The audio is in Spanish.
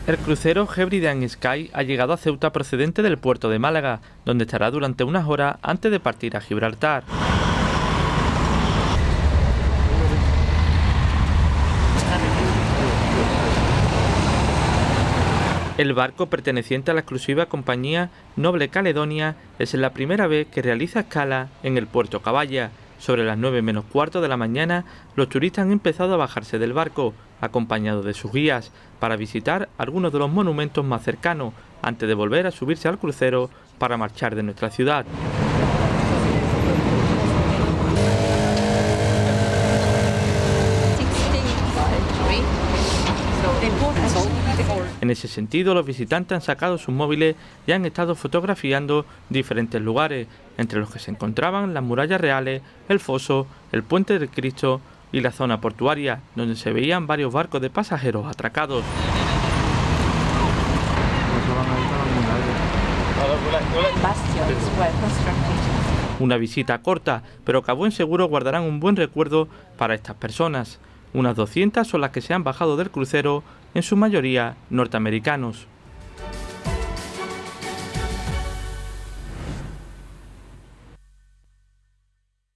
El crucero Hebridean Sky ha llegado a Ceuta procedente del puerto de Málaga, donde estará durante unas horas antes de partir a Gibraltar. El barco, perteneciente a la exclusiva compañía Noble Caledonia, es la primera vez que realiza escala en el puerto Cabaya. Sobre las 9 menos cuarto de la mañana, los turistas han empezado a bajarse del barco, acompañados de sus guías, para visitar algunos de los monumentos más cercanos, antes de volver a subirse al crucero para marchar de nuestra ciudad. En ese sentido, los visitantes han sacado sus móviles y han estado fotografiando diferentes lugares, entre los que se encontraban las murallas reales, el foso, el puente del Cristo y la zona portuaria, donde se veían varios barcos de pasajeros atracados. Una visita corta, pero que a buen seguro guardarán un buen recuerdo para estas personas. Unas 200 son las que se han bajado del crucero, en su mayoría norteamericanos.